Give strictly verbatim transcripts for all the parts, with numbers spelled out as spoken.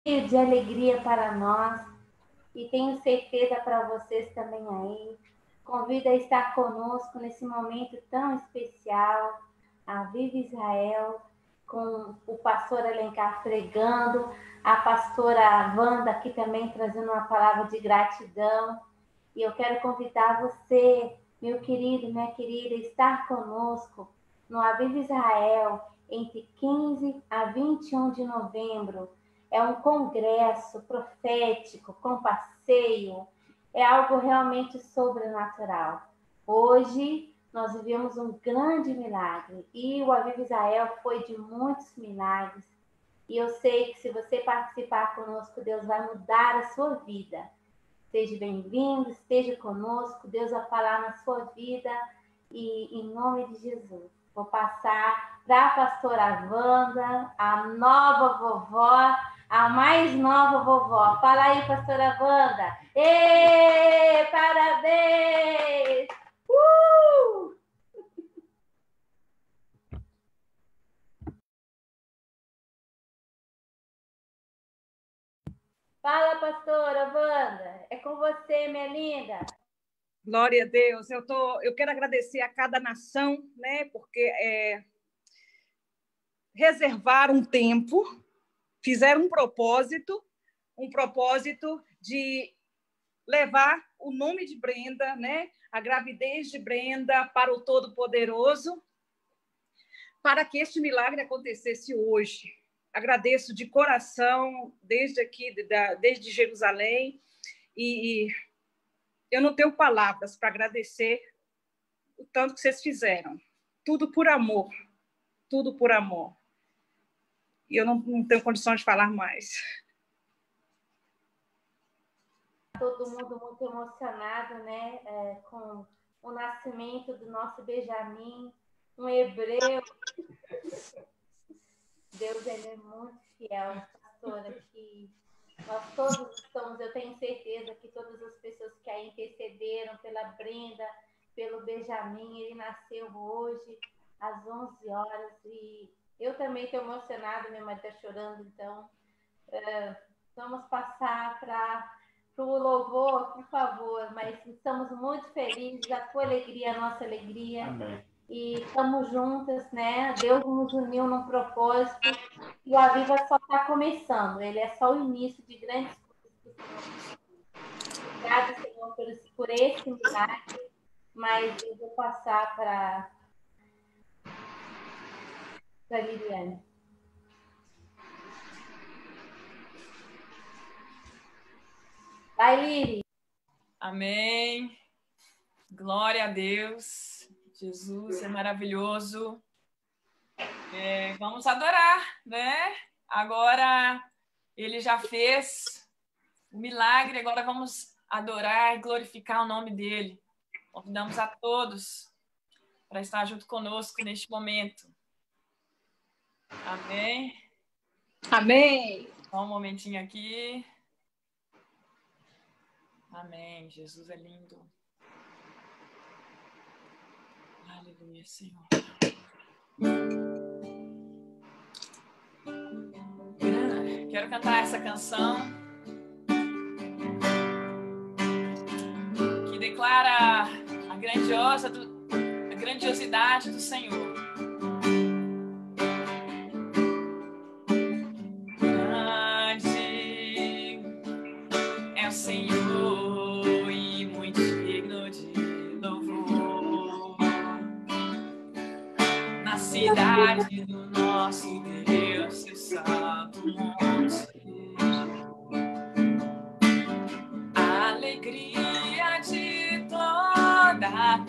de alegria para nós e tenho certeza para vocês também aí. Convido a estar conosco nesse momento tão especial, a Viva Israel, com o pastor Alencar pregando, a pastora Wanda aqui também trazendo uma palavra de gratidão. E eu quero convidar você, meu querido, minha querida, a estar conosco no Aviva Israel, entre quinze a vinte e um de novembro. É um congresso profético, com passeio, é algo realmente sobrenatural. Hoje nós vivemos um grande milagre e o Aviva Israel foi de muitos milagres. E eu sei que se você participar conosco, Deus vai mudar a sua vida. Seja bem-vindo, esteja conosco, Deus vai falar na sua vida e em nome de Jesus. Vou passar para a pastora Wanda, a nova vovó, a mais nova vovó. Fala aí, pastora Wanda. Ê, parabéns! Uh! Fala, pastora Wanda. É com você, minha linda. Glória a Deus. Eu, tô, eu quero agradecer a cada nação, né, porque é, reservaram um tempo, fizeram um propósito, um propósito de levar o nome de Brenda, né, a gravidez de Brenda para o Todo-Poderoso, para que este milagre acontecesse hoje. Agradeço de coração, desde aqui, desde Jerusalém, e eu não tenho palavras para agradecer o tanto que vocês fizeram. Tudo por amor, tudo por amor. E eu não, não tenho condições de falar mais. Todo mundo muito emocionado, né, é, com o nascimento do nosso Benjamim, um hebreu. Deus, ele é muito fiel, pastora, que nós todos estamos, eu tenho certeza que todas as pessoas que aí intercederam pela Brenda, pelo Benjamim, ele nasceu hoje às onze horas e eu também estou emocionada, minha mãe está chorando, então uh, vamos passar para o louvor, por favor, mas estamos muito felizes, a tua alegria, a nossa alegria. Amém. E estamos juntas, né? Deus nos uniu num propósito e o Aviva só está começando, ele é só o início de grandes coisas. Obrigada, Senhor, por, por esse milagre, mas eu vou passar para a Liliane. Vai, Lili. Amém. Glória a Deus. Jesus é maravilhoso. É, vamos adorar, né? Agora ele já fez o milagre, agora vamos adorar e glorificar o nome dele. Convidamos a todos para estar junto conosco neste momento. Amém? Amém. Só um momentinho aqui. Amém. Jesus é lindo. Aleluia, Senhor. Quero cantar essa canção que declara a, grandiosa do, a grandiosidade do Senhor. Grande é o Senhor e muito digno de louvor. Na cidade do nosso Deus, seu santo monte. A alegria de toda a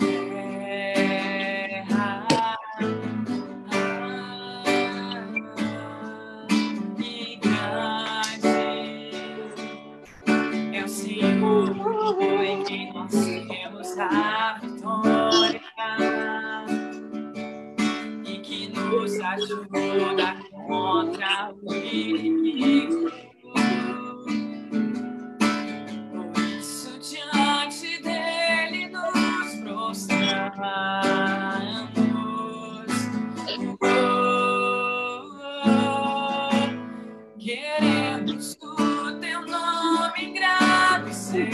terra. E grande é o Senhor em quem nós temos a vitória. Nos ajuda contra o inimigo. Por isso, diante dele nos prostramos. Oh, oh, oh, queremos ser.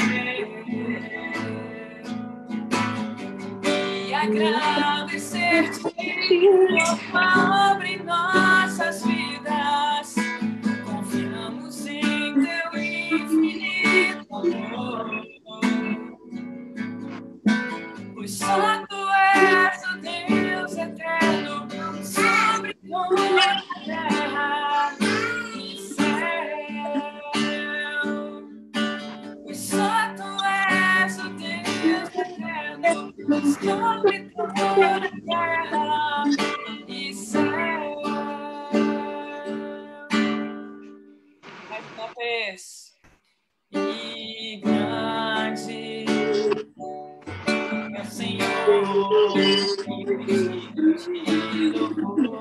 E agradecer-te por tua obra em nossas vidas. Confiamos em teu infinito amor, pois só tu és o Deus eterno sobre toda a terra e céu. Pois só tu és o Deus eterno sobre toda a terra e céu. Mais uma vez. E grande é o Senhor, e de louvor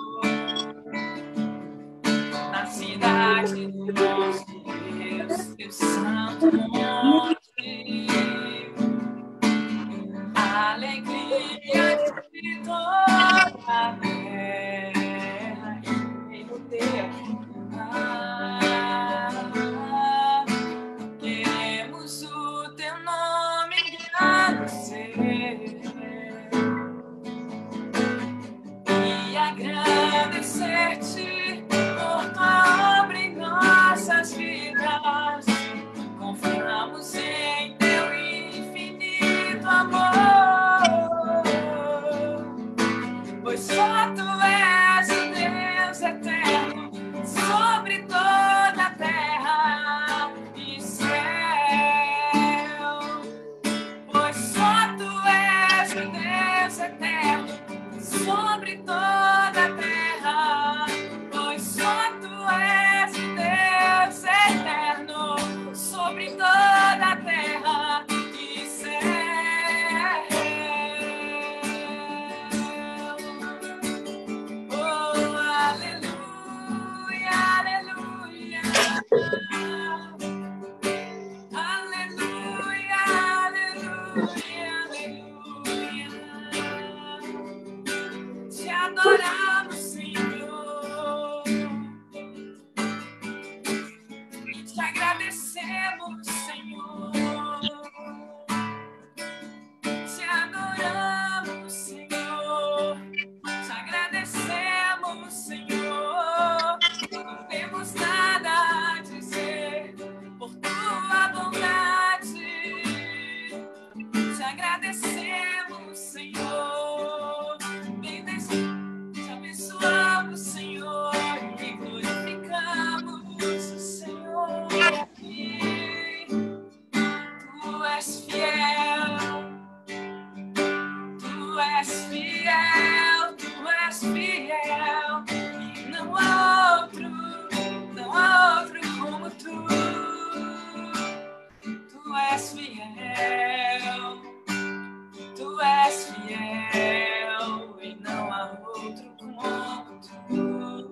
na cidade do nosso Deus, teu santo monte. A alegria de toda a terra e no teu. Ah, queremos o teu nome agradecer e agradecer-te por tua obra em nossas vidas. Confiamos em teu infinito amor, pois só tu és o Deus eterno sobre toda a terra e céu. Pois só tu és o Deus eterno sobre toda a terra. Pois só tu és o Deus eterno sobre toda a terra e céu. Oh, aleluia, aleluia. Aleluia, aleluia, aleluia. Te adoramos, Senhor. Te agradecemos, Senhor. Te adoramos, Senhor. Te agradecemos, Senhor. Não temos nada a dizer por tua bondade. Te agradecemos, Senhor. Te abençoamos, Senhor, e glorificamos o Senhor aqui. Tu és fiel, tu és fiel, tu és fiel, e não há outro, não há outro como tu. Tu és fiel, tu és fiel, e não há outro como tu.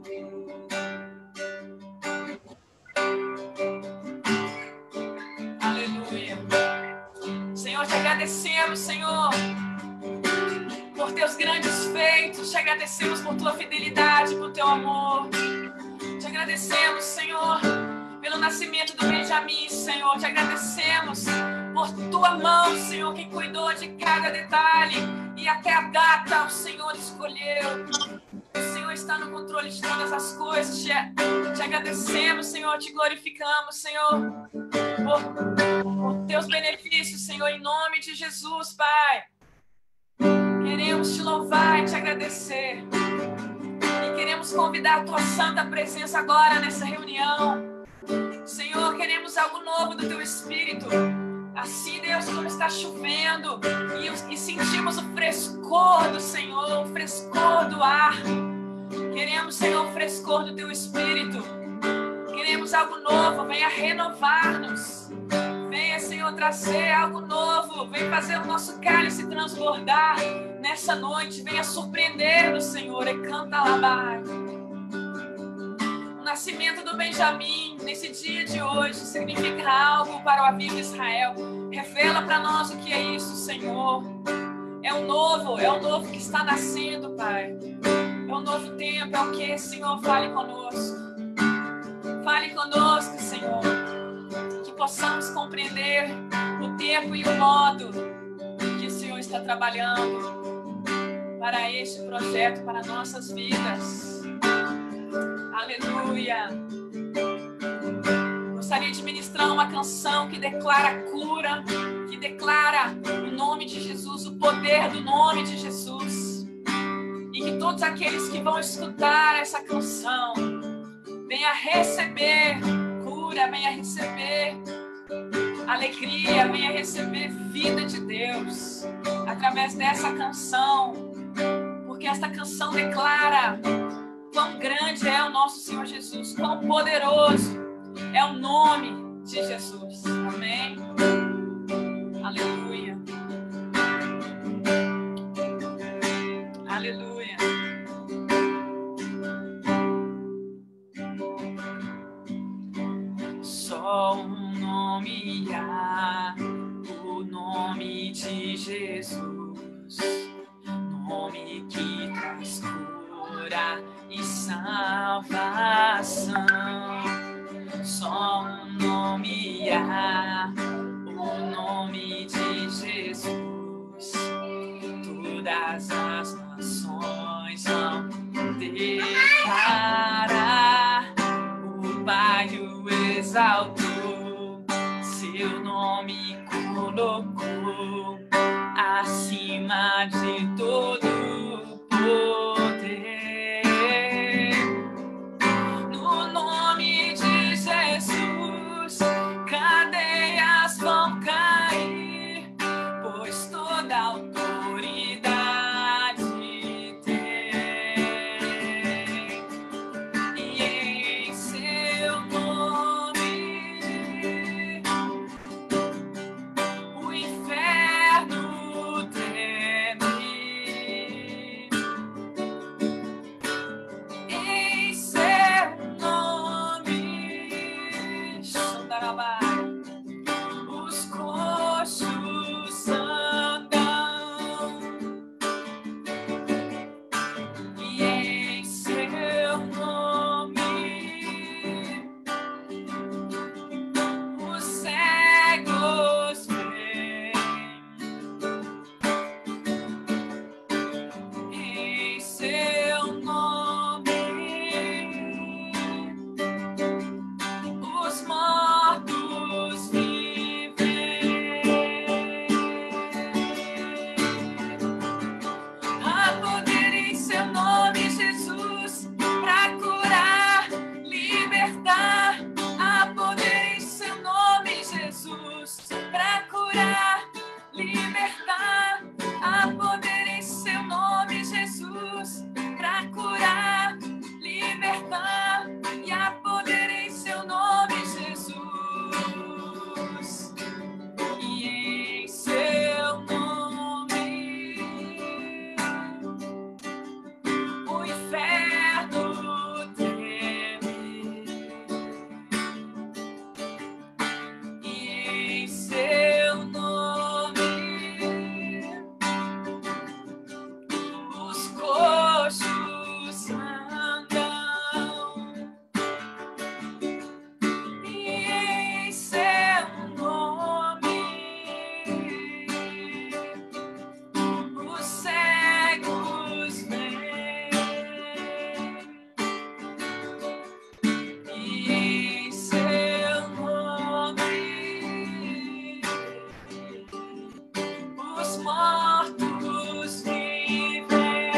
Aleluia. Senhor, te agradecemos, Senhor, por teus grandes feitos. Te agradecemos por tua fidelidade, por teu amor. Te agradecemos, Senhor, pelo nascimento do Benjamim, Senhor. Te agradecemos por tua mão, Senhor, que cuidou de cada detalhe e até a data o Senhor escolheu. O Senhor está no controle de todas as coisas. Te, te agradecemos, Senhor, te glorificamos, Senhor, por, por teus benefícios, Senhor, em nome de Jesus, Pai. Queremos te louvar e te agradecer. E queremos convidar a tua santa presença agora nessa reunião. Senhor, queremos algo novo do teu Espírito. Assim, Deus, como está chovendo e, e sentimos o frescor do Senhor, o frescor do ar. Queremos, Senhor, o frescor do teu Espírito. Queremos algo novo, venha renovar-nos. Venha, Senhor, trazer algo novo. Venha fazer o nosso cálice transbordar nessa noite. Venha surpreender-nos, Senhor, e canta lá. O nascimento do Benjamim, nesse dia de hoje, significa algo para o Aviva Israel. Revela para nós o que é isso, Senhor. É um novo, é um novo que está nascendo, Pai. É um novo tempo, é o que, Senhor, fale conosco. Fale conosco, Senhor. Que possamos com compreender o tempo e o modo que o Senhor está trabalhando para este projeto, para nossas vidas. Aleluia. Gostaria de ministrar uma canção que declara cura, que declara o nome de Jesus, o poder do nome de Jesus. E que todos aqueles que vão escutar essa canção venham receber cura, venham receber alegria, venham receber vida de Deus através dessa canção. Porque esta canção declara quão grande é o nosso Senhor Jesus, quão poderoso é o nome de Jesus. Amém? Aleluia. Aleluia. Só um nome há, o nome de Jesus, nome que traz cura e salvação. Só um nome há, o nome de Jesus. Todas as nações vão declarar, o Pai o exaltou, seu nome colocou acima de todo poder. No nome de Jesus, cadeias vão cair, pois toda autoridade tem. E em seu nome, o inferno treme. Em seu nome, Xandarabá, os coxos andam. E em seu nome, os cegos veem. Em seu nome, os mortos vivem. Há poder em seu nome, Jesus, para curar, libertar. Há poder em seu nome, Jesus, para curar, libertar. Há poder em seu nome, Jesus, para curar, libertar. E há poder em seu nome, Jesus. E em seu nome, o inferno treme. E em seu nome, os coxos andam. E em seu nome, os cegos veem. E em seu nome, os mortos vivem.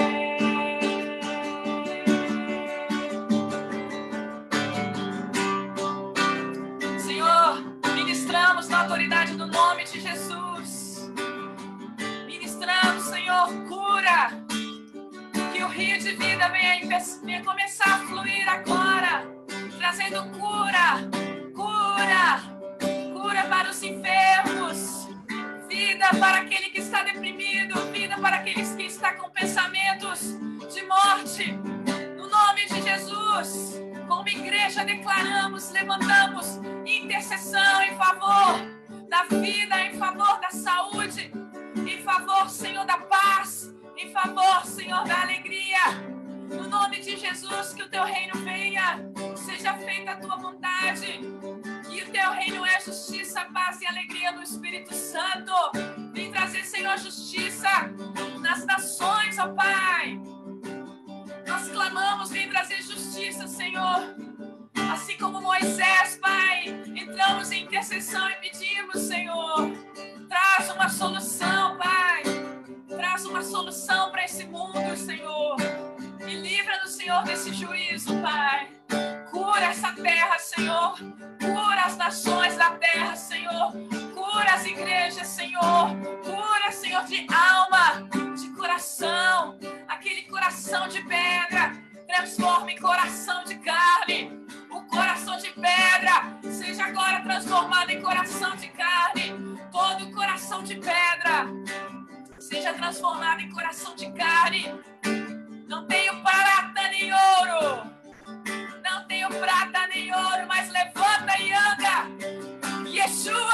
Senhor, ministramos na autoridade do nome de Jesus. Ministramos, Senhor, cura. Que o rio de vida venha, venha começar a fluir agora, trazendo cura, cura, cura para os enfermos, vida para aquele que está deprimido, vida para aqueles que estão com pensamentos de morte. No nome de Jesus, como igreja declaramos, levantamos intercessão em favor da vida, em favor da saúde, em favor, Senhor, da paz, em favor, Senhor, da alegria. No nome de Jesus, que o teu reino venha, seja feita a tua vontade. E o teu reino é justiça, força, paz e alegria do Espírito Santo. Vem trazer, Senhor, justiça nas nações, ó Pai. Nós clamamos, vem trazer justiça, Senhor. Assim como Moisés, Pai, entramos em intercessão e pedimos, Senhor, traz uma solução, Pai. Traz uma solução para esse mundo, Senhor. E livra-nos, Senhor, desse juízo, Pai. Cura essa terra, Senhor. Cura as nações da terra, Senhor. Cura as igrejas, Senhor. Cura, Senhor, de alma, de coração. Aquele coração de pedra, transforma em coração de carne. O coração de pedra seja agora transformado em coração de carne. Todo coração de pedra seja transformado em coração de carne. Não tenho prata nem ouro, não tenho prata nem ouro, mas levanta e anda. Yeshua!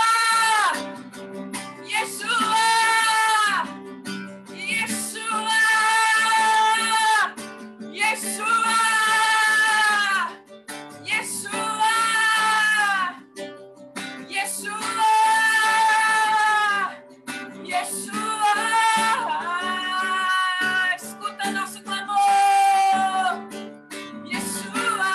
Yeshua! Yeshua! Yeshua! Yeshua! Yeshua! Yeshua! Escuta nosso clamor. Yeshua!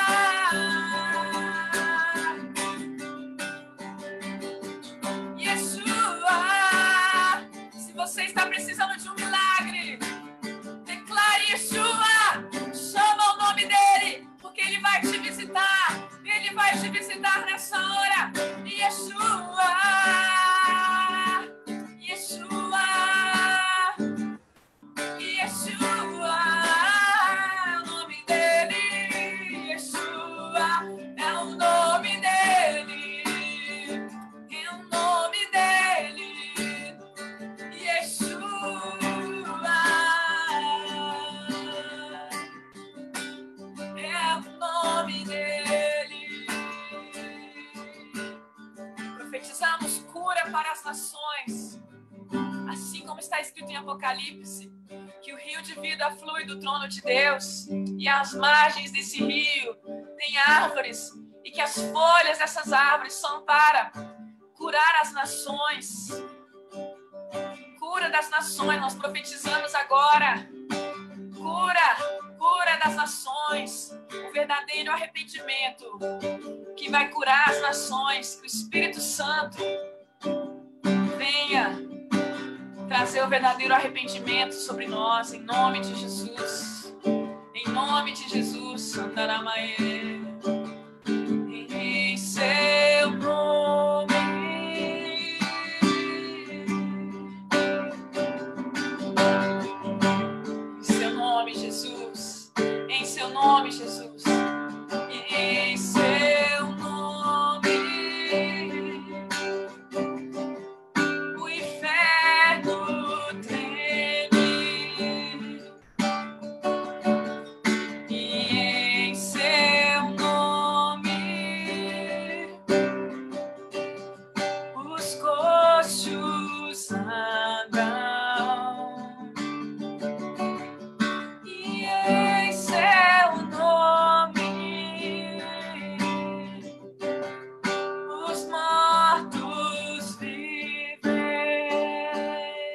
Yeshua! Se você está precisando de um milagre, declare Yeshua. Chama o nome dele, porque ele vai te visitar. Ele vai te visitar nessa hora. Yeshua! Yeshua! Yeshua! É o nome dele. Yeshua é o nome dele. É o nome dele. Yeshua! É o nome dele. Profetizamos cura para as nações, assim como está escrito em Apocalipse, que o rio de vida flui do trono de Deus, e às margens desse rio tem árvores, e que as folhas dessas árvores são para curar as nações. Cura das nações, nós profetizamos agora. Cura, cura das nações, o verdadeiro arrependimento que vai curar as nações. Que o Espírito Santo venha trazer o verdadeiro arrependimento sobre nós, em nome de Jesus. Em nome de Jesus, Andaramaê. Em seu nome. Em seu nome, Jesus. Em seu nome, Jesus. Em seu nome. O inferno treme. E em seu nome os coxos andam. E em seu nome os mortos vivem.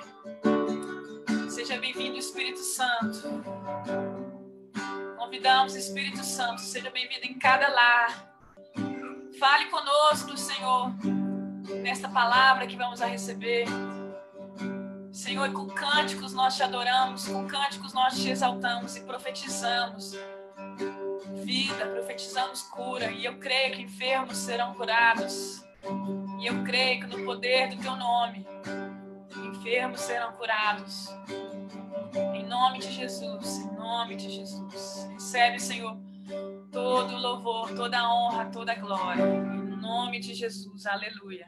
Seja bem-vindo, Espírito Santo. Convidamos, Espírito Santo, seja bem-vindo em cada lar. Fale conosco, Senhor, nesta palavra que vamos a receber. Senhor, e com cânticos nós te adoramos, com cânticos nós te exaltamos e profetizamos vida, profetizamos cura. E eu creio que enfermos serão curados. E eu creio que no poder do teu nome, enfermos serão curados. Em nome de Jesus, em nome de Jesus. Recebe, Senhor, todo louvor, toda honra, toda glória. Em nome de Jesus, aleluia.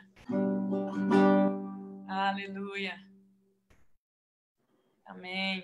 Aleluia. Amém.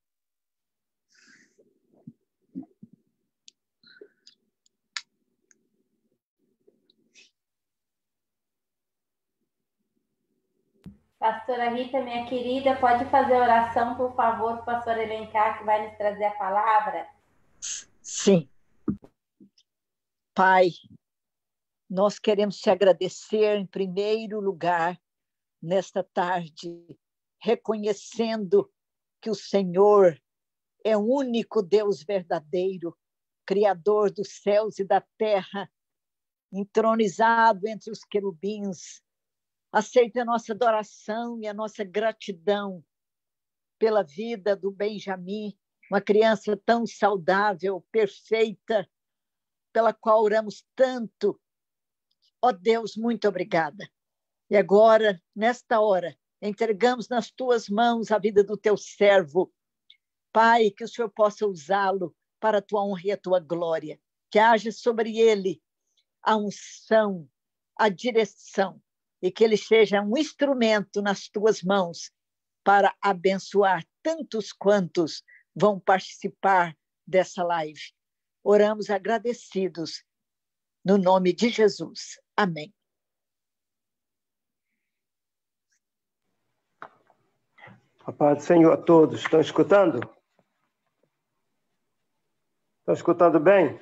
Pastora Rita, minha querida, pode fazer oração, por favor, para o pastor Elencar, que vai nos trazer a palavra? Sim. Pai, nós queremos te agradecer em primeiro lugar nesta tarde, reconhecendo que o Senhor é o único Deus verdadeiro, Criador dos céus e da terra, entronizado entre os querubins. Aceita a nossa adoração e a nossa gratidão pela vida do Benjamin, uma criança tão saudável, perfeita, pela qual oramos tanto. Ó Deus, muito obrigada. E agora, nesta hora, entregamos nas tuas mãos a vida do teu servo. Pai, que o Senhor possa usá-lo para a tua honra e a tua glória. Que haja sobre ele a unção, a direção, e que ele seja um instrumento nas tuas mãos para abençoar tantos quantos vão participar dessa live. Oramos agradecidos no nome de Jesus. Amém. A paz do Senhor a todos. Estão escutando? Estão escutando bem?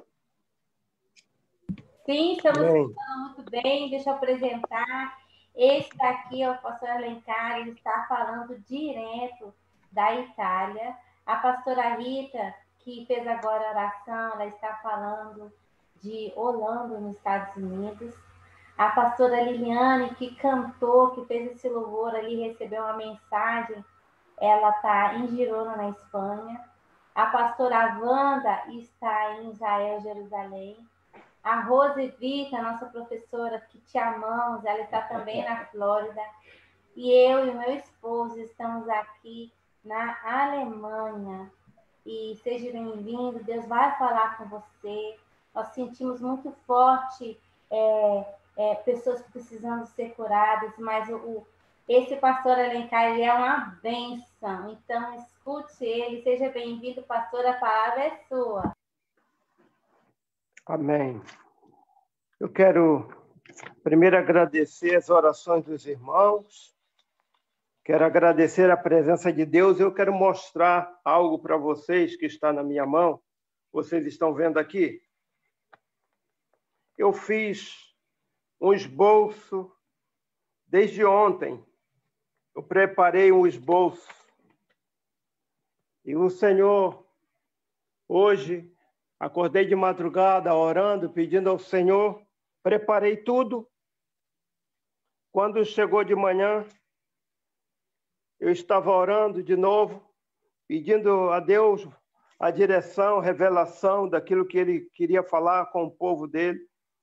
Sim, estamos Bem. escutando muito bem. Deixa eu apresentar. Esse daqui é o pastor Alencar, ele está falando direto da Itália. A pastora Rita, que fez agora a oração, ela está falando de Orlando, nos Estados Unidos. A pastora Liliane, que cantou, que fez esse louvor ali, recebeu uma mensagem, ela está em Girona, na Espanha. A pastora Wanda está em Israel, Jerusalém. A Rose Vita, nossa professora, que te amamos, ela está também na Flórida. E eu e o meu esposo estamos aqui na Alemanha. E seja bem-vindo, Deus vai falar com você. Nós sentimos muito forte é, é, pessoas precisando ser curadas, mas o, o, esse pastor Alencar, ele é uma bênção. Então, escute ele, seja bem-vindo, pastor, a palavra é sua. Amém. Eu quero primeiro agradecer as orações dos irmãos, quero agradecer a presença de Deus. Eu quero mostrar algo para vocês que está na minha mão. Vocês estão vendo aqui? Eu fiz um esboço desde ontem. Eu preparei um esboço. E o Senhor, hoje, acordei de madrugada orando, pedindo ao Senhor, preparei tudo. Quando chegou de manhã, eu estava orando de novo, pedindo a Deus a direção, revelação daquilo que Ele queria falar com o povo dele.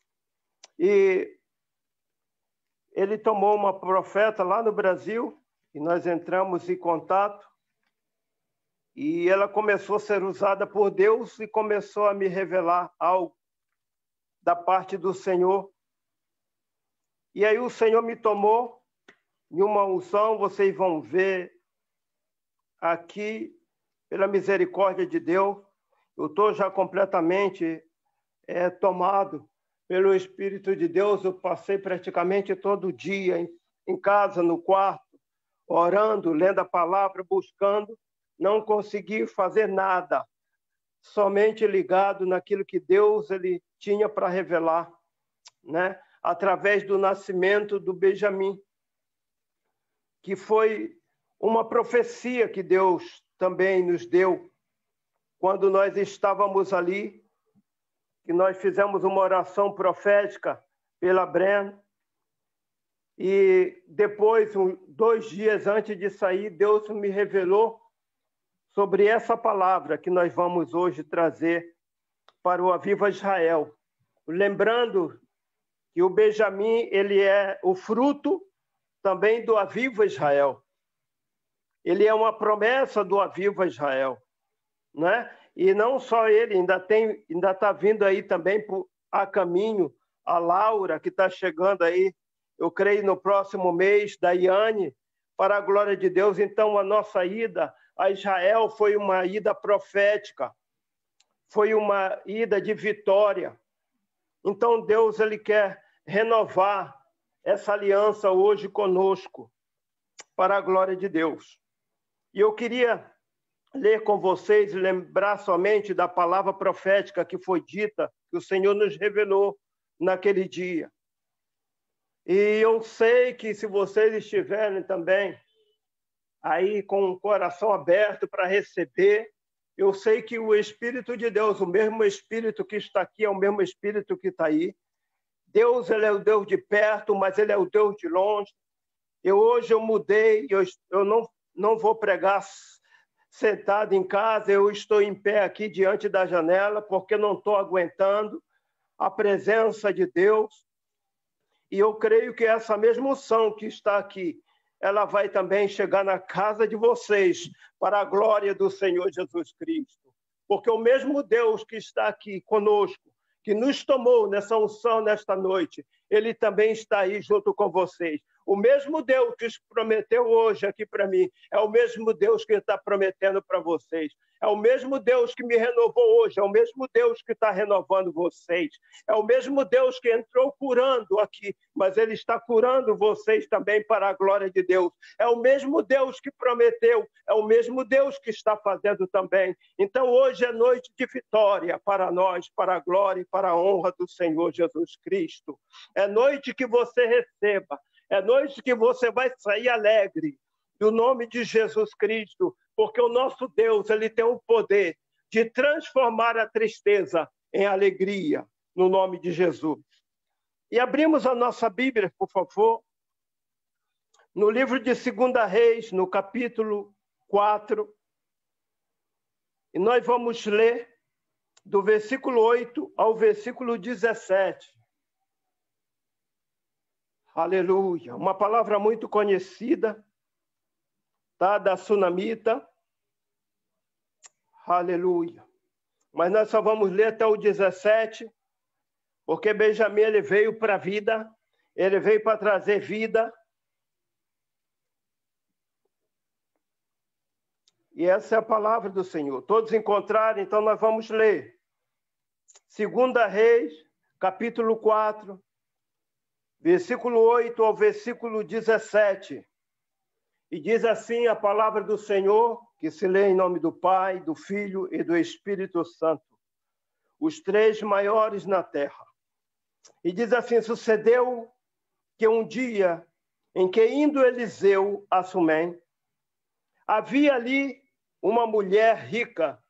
E Ele tomou uma profeta lá no Brasil, e nós entramos em contato, e ela começou a ser usada por Deus e começou a me revelar algo da parte do Senhor. E aí o Senhor me tomou em uma unção, vocês vão ver aqui, pela misericórdia de Deus, eu estou já completamente é, tomado pelo Espírito de Deus. Eu passei praticamente todo dia em, em casa, no quarto, orando, lendo a palavra, buscando. Não consegui fazer nada, somente ligado naquilo que Deus ele tinha para revelar, né? Através do nascimento do Benjamin, que foi uma profecia que Deus também nos deu, quando nós estávamos ali, que nós fizemos uma oração profética pela Brena, e depois, um, dois dias antes de sair, Deus me revelou sobre essa palavra que nós vamos hoje trazer para o Aviva Israel. Lembrando que o Benjamin ele é o fruto também do Aviva Israel. Ele é uma promessa do Aviva Israel, né? E não só ele, ainda tem, ainda está vindo aí também por, a caminho a Laura, que está chegando aí, eu creio, no próximo mês, da Iane, para a glória de Deus. Então, a nossa ida a Israel foi uma ida profética, foi uma ida de vitória. Então, Deus ele quer renovar essa aliança hoje conosco, para a glória de Deus. E eu queria ler com vocês, lembrar somente da palavra profética que foi dita, que o Senhor nos revelou naquele dia. E eu sei que se vocês estiverem também aí com o coração aberto para receber, eu sei que o Espírito de Deus, o mesmo Espírito que está aqui, é o mesmo Espírito que está aí. Deus, ele é o Deus de perto, mas ele é o Deus de longe. Eu hoje eu mudei, eu, eu não, não vou pregar sentado em casa, eu estou em pé aqui diante da janela, porque não estou aguentando a presença de Deus. E eu creio que essa mesma unção que está aqui, ela vai também chegar na casa de vocês, para a glória do Senhor Jesus Cristo. Porque o mesmo Deus que está aqui conosco, que nos tomou nessa unção nesta noite, ele também está aí junto com vocês. O mesmo Deus que prometeu hoje aqui para mim, é o mesmo Deus que está prometendo para vocês. É o mesmo Deus que me renovou hoje, é o mesmo Deus que está renovando vocês. É o mesmo Deus que entrou curando aqui, mas ele está curando vocês também para a glória de Deus. É o mesmo Deus que prometeu, é o mesmo Deus que está fazendo também. Então hoje é noite de vitória para nós, para a glória e para a honra do Senhor Jesus Cristo. É noite que você receba, é noite que você vai sair alegre, no nome de Jesus Cristo, porque o nosso Deus, ele tem o poder de transformar a tristeza em alegria, no nome de Jesus. E abrimos a nossa Bíblia, por favor, no livro de Segunda Reis, no capítulo quatro, e nós vamos ler do versículo oito ao versículo dezessete. Aleluia! Uma palavra muito conhecida, tá? Da Sunamita. Aleluia! Mas nós só vamos ler até o dezessete, porque Benjamim ele veio para a vida, ele veio para trazer vida. E essa é a palavra do Senhor. Todos encontraram, então nós vamos ler. Segunda Reis, capítulo quatro, versículo oito ao versículo dezessete. E diz assim a palavra do Senhor, que se lê em nome do Pai, do Filho e do Espírito Santo, os três maiores na terra. E diz assim: sucedeu que um dia em que indo Eliseu a Sumém, havia ali uma mulher rica,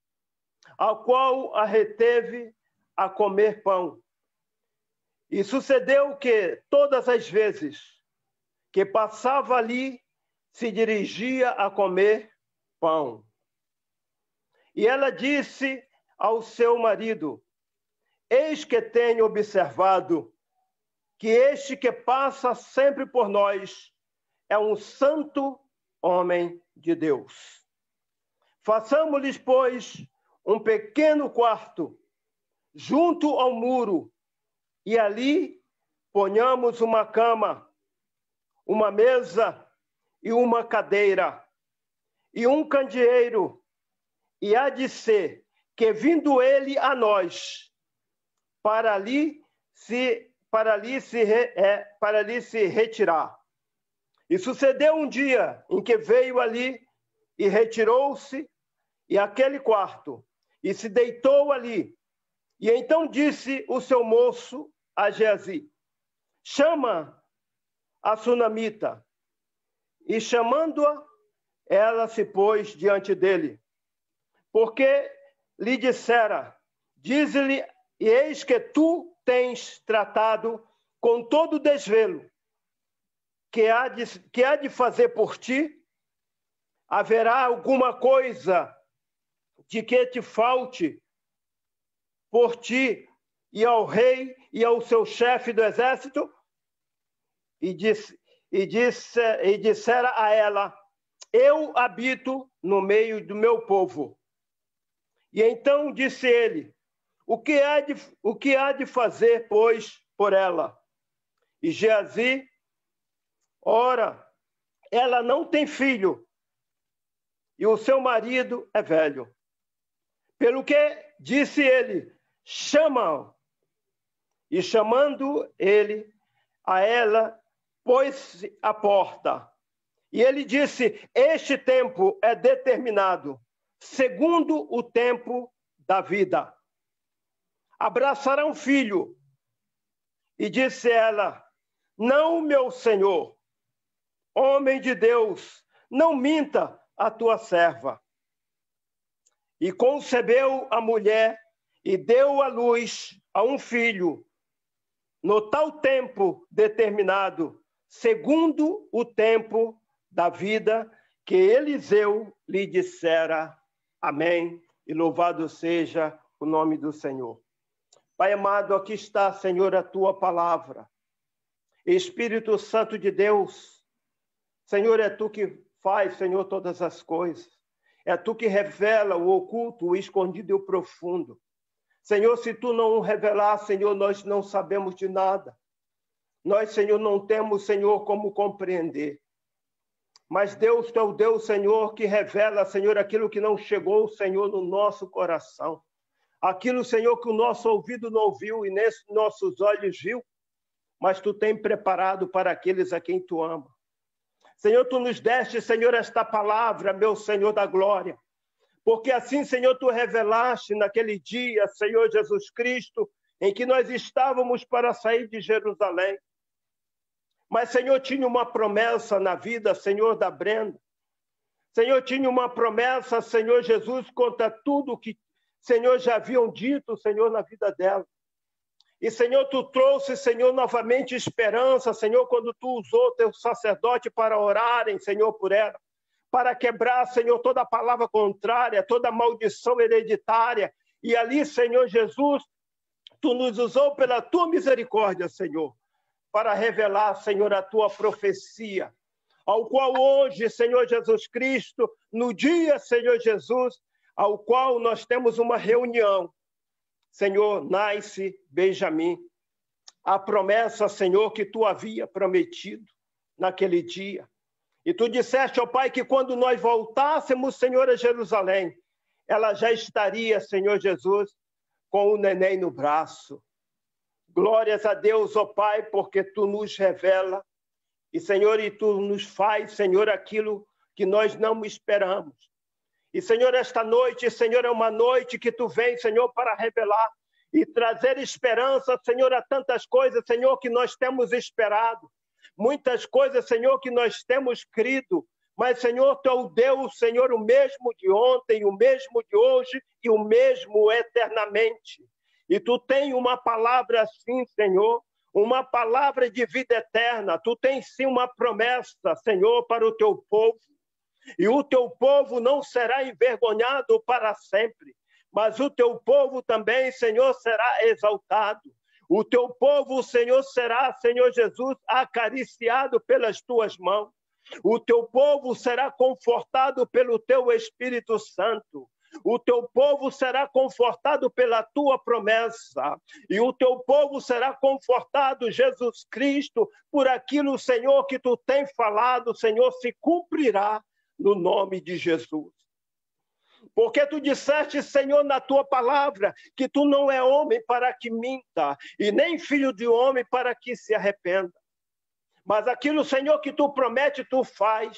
a qual a reteve a comer pão. E sucedeu que todas as vezes que passava ali, se dirigia a comer pão. E ela disse ao seu marido: eis que tenho observado que este que passa sempre por nós é um santo homem de Deus. Façamos-lhes, pois, um pequeno quarto junto ao muro, e ali ponhamos uma cama, uma mesa e uma cadeira, e um candeeiro, e há de ser que, vindo ele a nós, para ali se, para ali se, é, para ali se retirar. E sucedeu um dia em que veio ali e retirou-se e aquele quarto, e se deitou ali. E então disse o seu moço a Geazi: chama a Sunamita. E chamando-a, ela se pôs diante dele. Porque lhe dissera: dize-lhe, e eis que tu tens tratado com todo desvelo, que há de, que há de fazer por ti? Haverá alguma coisa de que te falte por ti e ao rei e ao seu chefe do exército? E disse, e disse, e dissera a ela: eu habito no meio do meu povo. E então disse ele: o que há de, o que há de fazer, pois, por ela? E Geazi: ora, ela não tem filho, e o seu marido é velho. Pelo que disse ele: chama-o. E chamando ele a ela, pôs-se à porta. E ele disse: este tempo é determinado, segundo o tempo da vida. Abraçará um filho, E disse ela: não, meu senhor, homem de Deus, não minta a tua serva. E concebeu a mulher e deu à luz a um filho, no tal tempo determinado, segundo o tempo da vida que Eliseu lhe dissera. Amém. E louvado seja o nome do Senhor. Pai amado, aqui está, Senhor, a tua palavra. Espírito Santo de Deus, Senhor, é tu que faz, Senhor, todas as coisas. É tu que revela o oculto, o escondido e o profundo. Senhor, se tu não revelar, Senhor, nós não sabemos de nada. Nós, Senhor, não temos, Senhor, como compreender. Mas Deus, tu é o Deus, Senhor, que revela, Senhor, aquilo que não chegou, Senhor, no nosso coração. Aquilo, Senhor, que o nosso ouvido não ouviu e nem nossos olhos viu, mas tu tem preparado para aqueles a quem tu ama. Senhor, tu nos deste, Senhor, esta palavra, meu Senhor da glória. Porque assim, Senhor, tu revelaste naquele dia, Senhor Jesus Cristo, em que nós estávamos para sair de Jerusalém. Mas, Senhor, tinha uma promessa na vida, Senhor, da Brenda. Senhor, tinha uma promessa, Senhor Jesus, contra tudo que, Senhor, já haviam dito, Senhor, na vida dela. E, Senhor, tu trouxe, Senhor, novamente esperança, Senhor, quando tu usou teu sacerdote para orarem, Senhor, por ela. Para quebrar, Senhor, toda palavra contrária, toda maldição hereditária. E ali, Senhor Jesus, tu nos usou pela tua misericórdia, Senhor, para revelar, Senhor, a tua profecia, ao qual hoje, Senhor Jesus Cristo, no dia, Senhor Jesus, ao qual nós temos uma reunião. Senhor, nasce Benjamim, a promessa, Senhor, que tu havia prometido naquele dia. E tu disseste, ó Pai, que quando nós voltássemos, Senhor, a Jerusalém, ela já estaria, Senhor Jesus, com o neném no braço. Glórias a Deus, ó Pai, porque tu nos revela e, Senhor, e tu nos faz, Senhor, aquilo que nós não esperamos. E, Senhor, esta noite, Senhor, é uma noite que tu vem, Senhor, para revelar e trazer esperança, Senhor, a tantas coisas, Senhor, que nós temos esperado. Muitas coisas, Senhor, que nós temos crido, mas, Senhor, tu é o Deus, Senhor, o mesmo de ontem, o mesmo de hoje e o mesmo eternamente. E tu tens uma palavra assim, Senhor, uma palavra de vida eterna. Tu tens sim uma promessa, Senhor, para o teu povo. E o teu povo não será envergonhado para sempre, mas o teu povo também, Senhor, será exaltado. O teu povo, Senhor, será, Senhor Jesus, acariciado pelas tuas mãos. O teu povo será confortado pelo teu Espírito Santo. O teu povo será confortado pela tua promessa. E o teu povo será confortado, Jesus Cristo, por aquilo, Senhor, que tu tens falado, Senhor, se cumprirá no nome de Jesus. Porque tu disseste, Senhor, na tua palavra, que tu não é homem para que minta, e nem filho de homem para que se arrependa. Mas aquilo, Senhor, que tu promete, tu faz.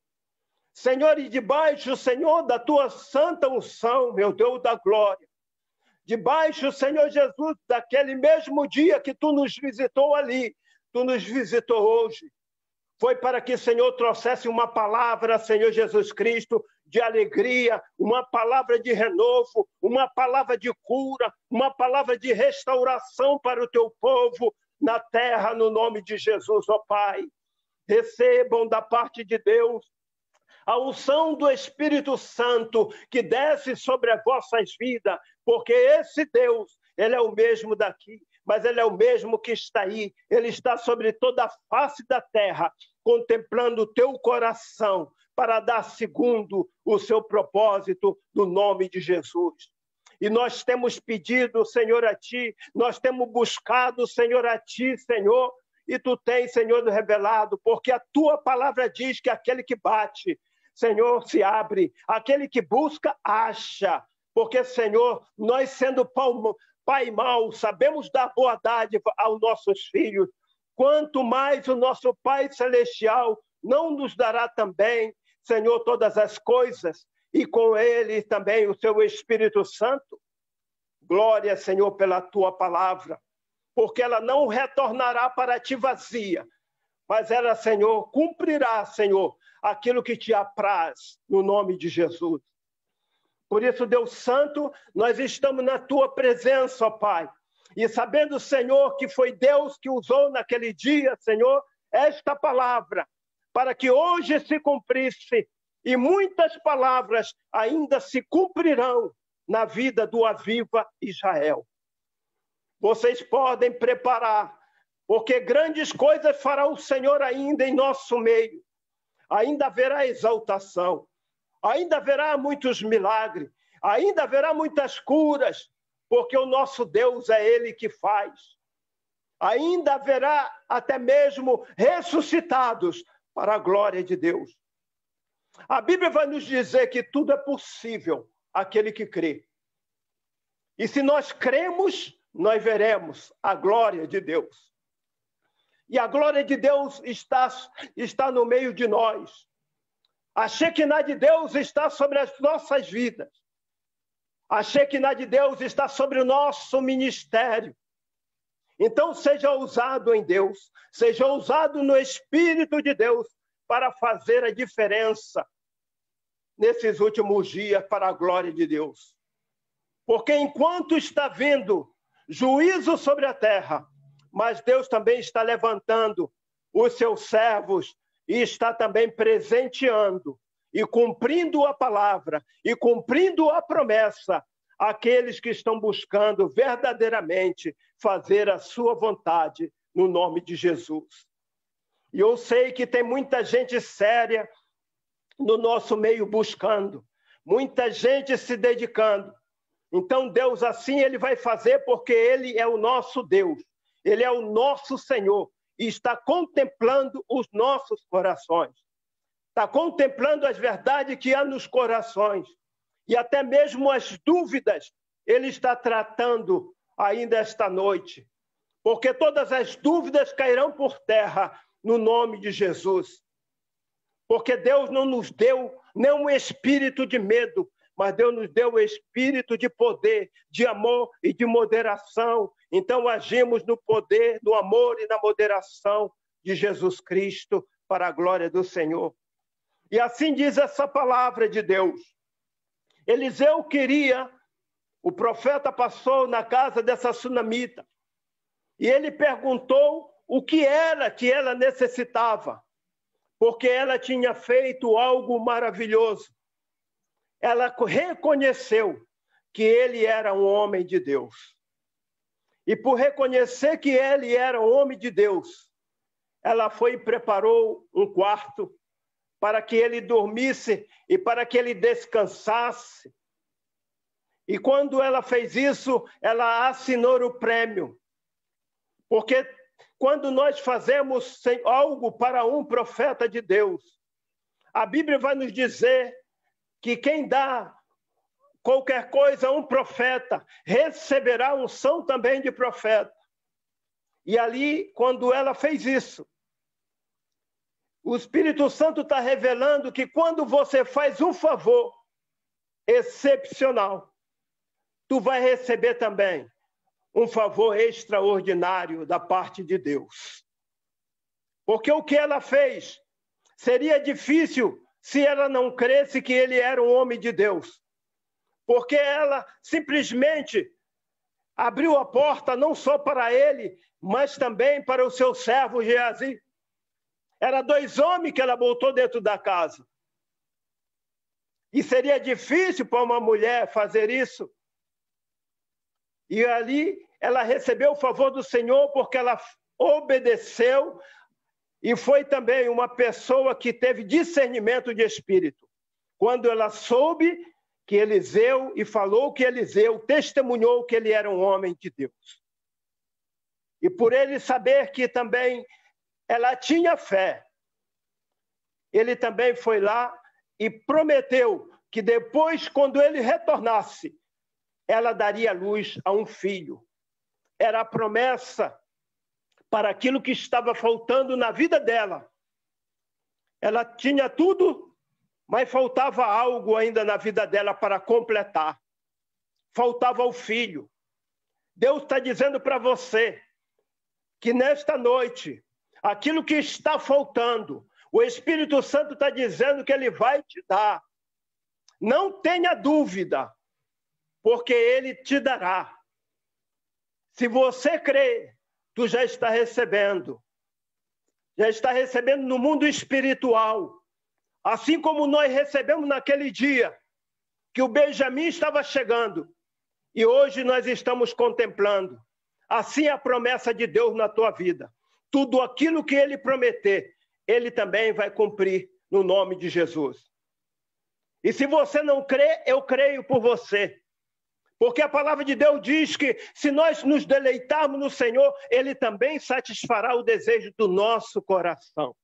Senhor, e debaixo, Senhor, da tua santa unção, meu Deus da glória, debaixo, Senhor Jesus, daquele mesmo dia que tu nos visitou ali, tu nos visitou hoje, foi para que, Senhor, trouxesse uma palavra, Senhor Jesus Cristo, de alegria, uma palavra de renovo, uma palavra de cura, uma palavra de restauração para o teu povo na terra, no nome de Jesus, ó Pai. Recebam da parte de Deus a unção do Espírito Santo que desce sobre as vossas vidas, porque esse Deus, ele é o mesmo daqui, mas ele é o mesmo que está aí, ele está sobre toda a face da terra, contemplando o teu coração, para dar segundo o seu propósito, no nome de Jesus. E nós temos pedido, Senhor, a Ti, nós temos buscado, Senhor, a Ti, Senhor, e Tu tens, Senhor, revelado, porque a Tua palavra diz que aquele que bate, Senhor, se abre, aquele que busca, acha, porque, Senhor, nós sendo pai mau, sabemos dar boa dádiva aos nossos filhos, quanto mais o nosso Pai Celestial não nos dará também, Senhor, todas as coisas, e com ele também o seu Espírito Santo. Glória, Senhor, pela tua palavra. porque ela não retornará para ti vazia, mas ela, Senhor, cumprirá, Senhor, aquilo que te apraz, no nome de Jesus. Por isso, Deus Santo, nós estamos na tua presença, ó Pai, e sabendo, Senhor, que foi Deus que usou naquele dia, Senhor, esta palavra, para que hoje se cumprisse, e muitas palavras ainda se cumprirão na vida do Aviva Israel. Vocês podem preparar, porque grandes coisas fará o Senhor ainda em nosso meio. Ainda haverá exaltação, ainda haverá muitos milagres, ainda haverá muitas curas, porque o nosso Deus é Ele que faz. Ainda haverá até mesmo ressuscitados para a glória de Deus. A Bíblia vai nos dizer que tudo é possível àquele que crê. E se nós cremos, nós veremos a glória de Deus. E a glória de Deus está, está no meio de nós. A Shekinah de Deus está sobre as nossas vidas. A Shekinah de Deus está sobre o nosso ministério. Então, seja ousado em Deus, seja ousado no Espírito de Deus para fazer a diferença nesses últimos dias para a glória de Deus. Porque enquanto está vindo juízo sobre a terra, mas Deus também está levantando os seus servos e está também presenteando e cumprindo a palavra e cumprindo a promessa aqueles que estão buscando verdadeiramente fazer a sua vontade no nome de Jesus. E eu sei que tem muita gente séria no nosso meio buscando, muita gente se dedicando. Então Deus assim Ele vai fazer porque Ele é o nosso Deus, Ele é o nosso Senhor e está contemplando os nossos corações. Está contemplando as verdades que há nos corações e até mesmo as dúvidas Ele está tratando ainda esta noite, porque todas as dúvidas cairão por terra no nome de Jesus. Porque Deus não nos deu nenhum espírito de medo, mas Deus nos deu o espírito de poder, de amor e de moderação. Então agimos no poder, no amor e na moderação de Jesus Cristo para a glória do Senhor. E assim diz essa palavra de Deus. Eliseu queria, o profeta passou na casa dessa sunamita e ele perguntou o que era que ela necessitava, porque ela tinha feito algo maravilhoso. Ela reconheceu que ele era um homem de Deus. E por reconhecer que ele era um homem de Deus, ela foi e preparou um quarto para que ele dormisse e para que ele descansasse. E quando ela fez isso, ela assinou o prêmio. Porque quando nós fazemos algo para um profeta de Deus, a Bíblia vai nos dizer que quem dá qualquer coisa a um profeta, receberá unção também de profeta. E ali, quando ela fez isso, o Espírito Santo está revelando que quando você faz um favor excepcional, tu vai receber também um favor extraordinário da parte de Deus. Porque o que ela fez seria difícil se ela não cresce que ele era um homem de Deus. Porque ela simplesmente abriu a porta não só para ele, mas também para o seu servo Geazi. Era dois homens que ela botou dentro da casa. E seria difícil para uma mulher fazer isso. E ali ela recebeu o favor do Senhor porque ela obedeceu e foi também uma pessoa que teve discernimento de espírito. Quando ela soube que Eliseu, e falou que Eliseu testemunhou que ele era um homem de Deus. E por ele saber que também ela tinha fé, ele também foi lá e prometeu que depois, quando ele retornasse, ela daria luz a um filho. Era a promessa para aquilo que estava faltando na vida dela. Ela tinha tudo, mas faltava algo ainda na vida dela para completar. Faltava o filho. Deus está dizendo para você que nesta noite, aquilo que está faltando, o Espírito Santo está dizendo que ele vai te dar. Não tenha dúvida, porque ele te dará. Se você crê, tu já está recebendo. Já está recebendo no mundo espiritual. Assim como nós recebemos naquele dia, que o Benjamim estava chegando. E hoje nós estamos contemplando. Assim é a promessa de Deus na tua vida. Tudo aquilo que ele prometer, ele também vai cumprir no nome de Jesus. E se você não crê, eu creio por você. Porque a palavra de Deus diz que se nós nos deleitarmos no Senhor, ele também satisfará o desejo do nosso coração.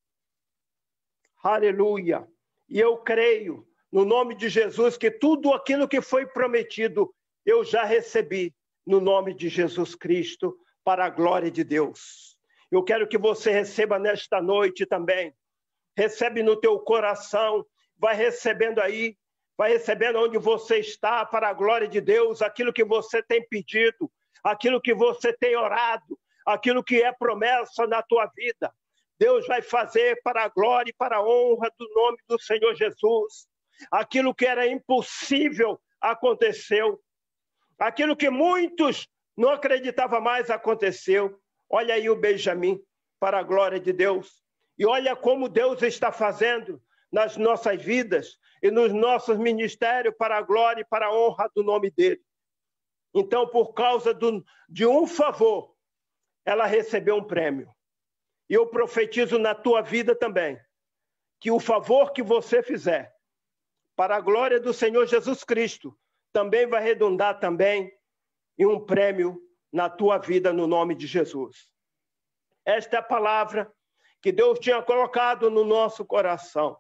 Aleluia. E eu creio, no nome de Jesus, que tudo aquilo que foi prometido, eu já recebi no nome de Jesus Cristo, para a glória de Deus. Eu quero que você receba nesta noite também. Recebe no teu coração, vai recebendo aí, vai recebendo onde você está, para a glória de Deus, aquilo que você tem pedido, aquilo que você tem orado, aquilo que é promessa na tua vida. Deus vai fazer para a glória e para a honra do nome do Senhor Jesus. Aquilo que era impossível aconteceu. Aquilo que muitos não acreditavam mais aconteceu. Olha aí o Benjamim, para a glória de Deus. E olha como Deus está fazendo nas nossas vidas e nos nossos ministérios para a glória e para a honra do nome dele. Então, por causa do, de um favor, ela recebeu um prêmio. E eu profetizo na tua vida também, que o favor que você fizer, para a glória do Senhor Jesus Cristo, também vai redundar também em um prêmio na tua vida, no nome de Jesus. Esta é a palavra que Deus tinha colocado no nosso coração.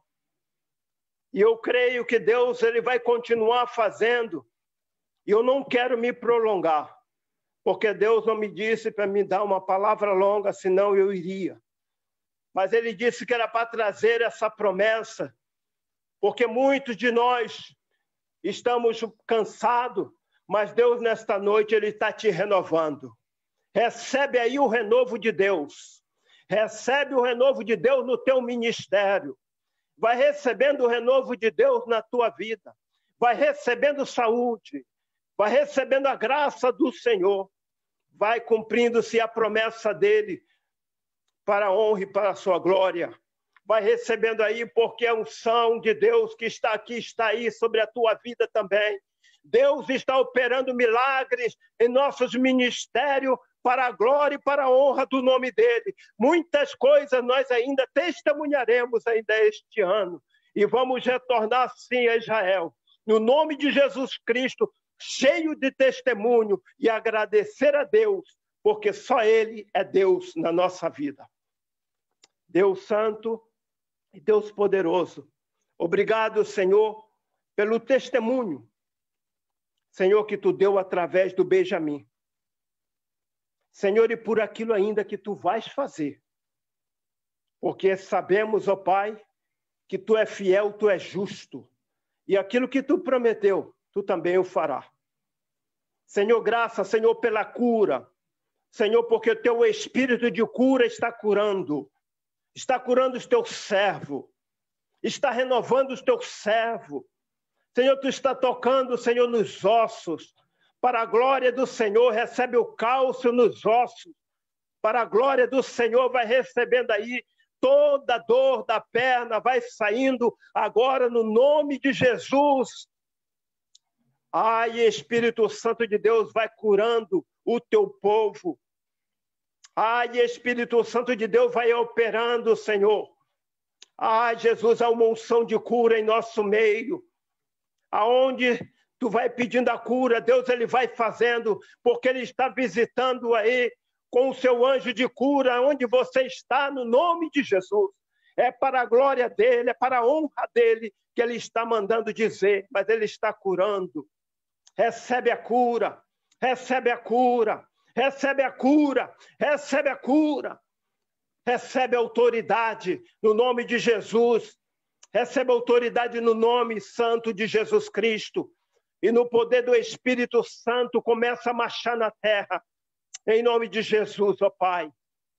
E eu creio que Deus ele vai continuar fazendo. E eu não quero me prolongar, porque Deus não me disse para me dar uma palavra longa, senão eu iria. Mas ele disse que era para trazer essa promessa, porque muitos de nós estamos cansados, mas Deus nesta noite ele está te renovando. Recebe aí o renovo de Deus. Recebe o renovo de Deus no teu ministério. Vai recebendo o renovo de Deus na tua vida. Vai recebendo saúde. Vai recebendo a graça do Senhor. Vai cumprindo-se a promessa dele para a honra e para a sua glória. Vai recebendo aí, porque a unção de Deus que está aqui, está aí sobre a tua vida também. Deus está operando milagres em nossos ministérios para a glória e para a honra do nome dele. Muitas coisas nós ainda testemunharemos ainda este ano. E vamos retornar sim a Israel. No nome de Jesus Cristo, cheio de testemunho, e agradecer a Deus, porque só ele é Deus na nossa vida. Deus Santo e Deus Poderoso, obrigado, Senhor, pelo testemunho, Senhor, que tu deu através do Benjamim. Senhor, e por aquilo ainda que tu vais fazer, porque sabemos, ó Pai, que tu é fiel, tu é justo, e aquilo que tu prometeu, tu também o fará. Senhor, graças, Senhor, pela cura, Senhor, porque o teu espírito de cura está curando, está curando os teus servos, está renovando os teus servos. Senhor, tu está tocando, Senhor, nos ossos. Para a glória do Senhor, recebe o cálcio nos ossos. Para a glória do Senhor, vai recebendo aí toda a dor da perna, vai saindo agora no nome de Jesus. Ai, Espírito Santo de Deus, vai curando o teu povo. Ai, Espírito Santo de Deus, vai operando, Senhor. Ai, Jesus, há uma unção de cura em nosso meio. Aonde tu vai pedindo a cura, Deus ele vai fazendo, porque ele está visitando aí com o seu anjo de cura, onde você está, no nome de Jesus. É para a glória dele, é para a honra dele que ele está mandando dizer, mas ele está curando. Recebe a cura, recebe a cura, recebe a cura, recebe a cura. Recebe a autoridade no nome de Jesus. Recebe a autoridade no nome santo de Jesus Cristo. E no poder do Espírito Santo começa a marchar na terra. Em nome de Jesus, ó Pai.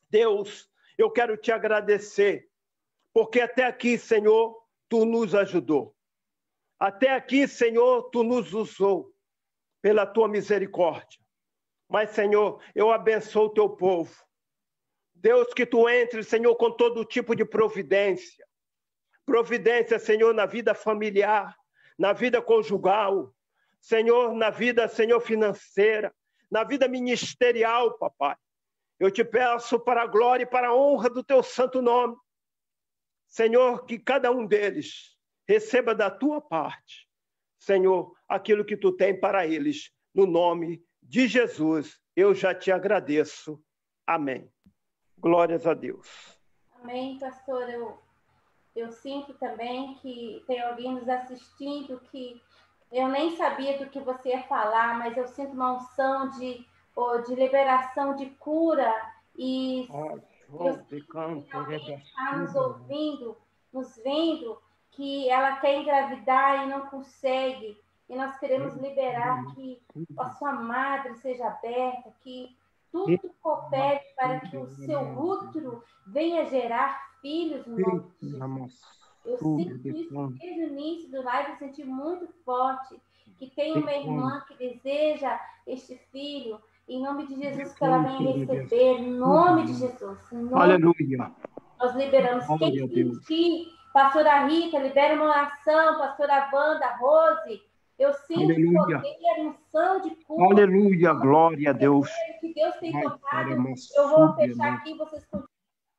Deus, eu quero te agradecer, porque até aqui, Senhor, tu nos ajudou. Até aqui, Senhor, tu nos usou pela tua misericórdia. Mas, Senhor, eu abençoo o teu povo. Deus, que tu entre, Senhor, com todo tipo de providência. Providência, Senhor, na vida familiar, na vida conjugal, Senhor, na vida, Senhor, financeira, na vida ministerial, papai. Eu te peço para a glória e para a honra do teu santo nome. Senhor, que cada um deles receba da tua parte, Senhor, aquilo que tu tem para eles. No nome de Jesus, eu já te agradeço. Amém. Glórias a Deus. Amém, pastor. Eu, eu sinto também que tem alguém nos assistindo que eu nem sabia do que você ia falar, mas eu sinto uma unção de, de liberação, de cura. E eu sinto que alguém está nos ouvindo, nos vendo, que ela quer engravidar e não consegue. E nós queremos liberar que a sua madre seja aberta, que tudo coopere para que o seu útero venha gerar filhos no nome de Jesus. Eu sinto isso desde o início do live, eu senti muito forte que tem uma irmã que deseja este filho, em nome de Jesus, que ela venha receber, em nome de Jesus. Nome Aleluia. Nós liberamos. Quem sentir, pastora Rita, libera uma oração, pastora Wanda, Rose. Eu sinto Aleluia. poder, unção de cura. Aleluia, glória a Deus. Que Deus tem tocado. Eu vou fechar aqui, vocês continuam.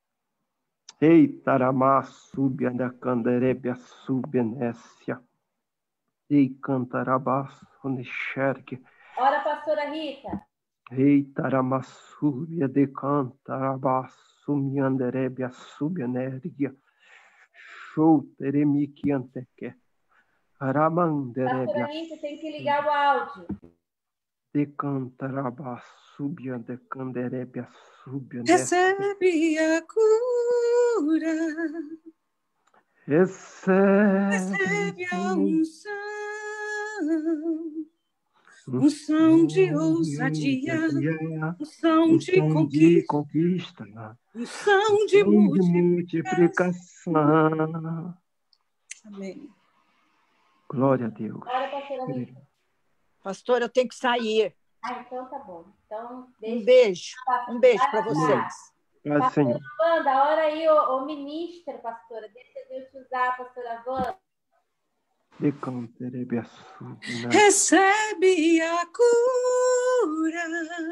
Eita, Ramá, súbia da canderébia, súbia nécia. Ei, cantarabá, onexerque. Ora, pastora Rita. Eita, Ramá, súbia de cantarabá, sumianderébia, súbia nérgia. Show, teremique anteque. Pastora Rita, tem que ligar o áudio. De cantarabá, súbia de canderébia, súbia nécia. Recebe a cura. Recebe, Recebe a unção, unção de ousadia, unção de conquista, conquista, unção de multiplicação. Amém. Glória a Deus. Olha, pastora Rita. Pastor, eu tenho que sair. Ah, então tá bom. Então, um beijo. Um beijo para vocês. Ah, pastora Wanda, ora aí o, o ministro, pastora. Deixa Deus te usar, pastora Wanda. Recebe a cura.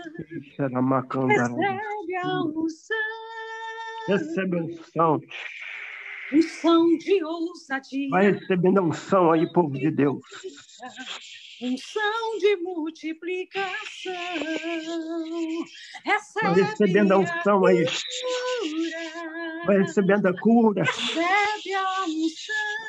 Recebe a unção. Recebe a unção. Unção de ousadia. Vai recebendo a unção aí, povo de Deus. Unção de multiplicação. Recebe Vai recebendo a unção aí. Vai recebendo a cura. Recebe a unção.